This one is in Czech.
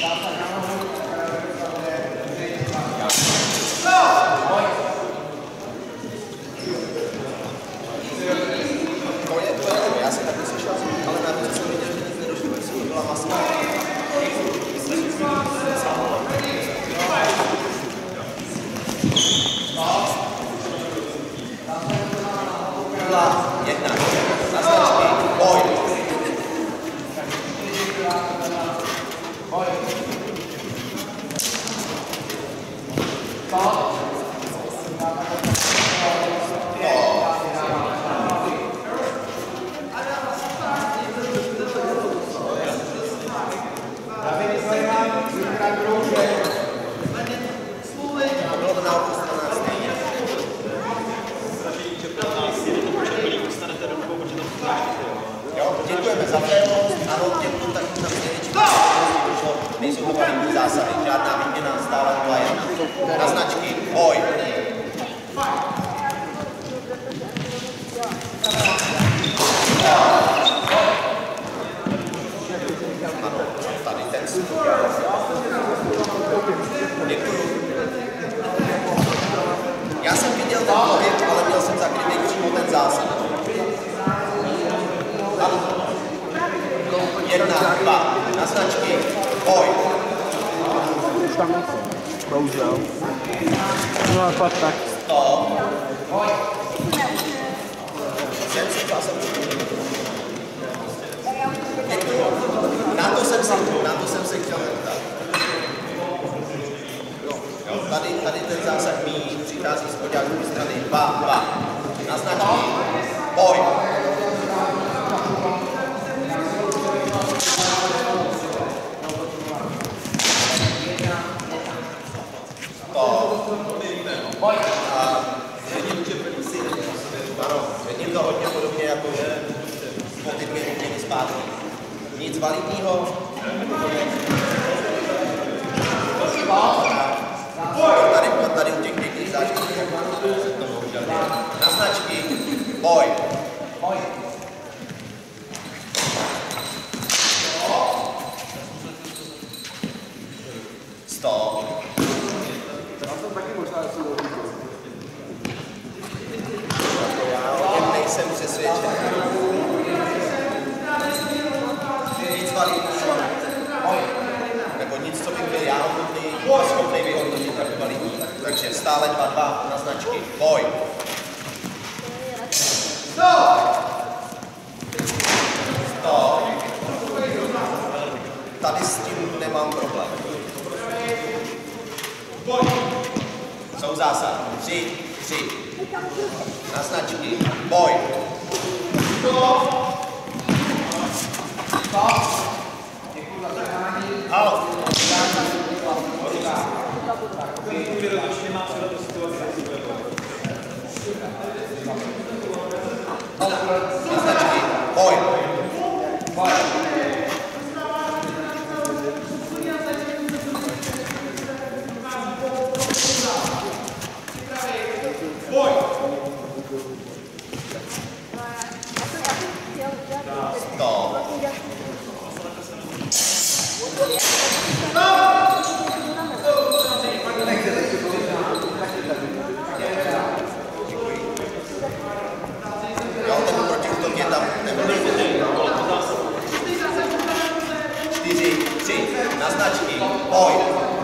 Já jsem taky slyšel, ale na to, co jsem viděl, že nic nedošlo, jestli to byla maska. Jedna, na značky, boj. Bylo to na obou stranách stejně. Jo, děkujeme za férovost, ano, těm taky tam největší došlo, nejsou to validní zásahy, žádná výměna, stále 2-1. Na značky, boj. Ano, tady ten stůl. Děkuju. Já jsem viděl ten pohyb, ale měl jsem zakrytý přímo ten zásah. Jedna, dva, na značky, boj. Už tam nejsem, bohužel. No a pak tak. To. Děkuju. Na to jsem se chtěl zeptat. Tady ten zásah míjí, přichází z poďákové strany 2-2. Na značky, boj. Vidím to hodně podobně jako po ty 2 hodiny zpátky. Nic validního. Tady u těch pěkných zážitků se to bohužel děje. Na značky, boj. Stop. Já nejsem přesvědčen. Nic validního. Nebo nic, co bych byl já schopný vyhodnotit jako validní. Takže stále 2-2 na značky. Boj. Stop. Tady s tím nemám problém. Jsou zásahy. 3. Na značky. Boj. Out. Na značky. Boj. Jo, ten protiútok je tam. 4, 3, na značky, boj.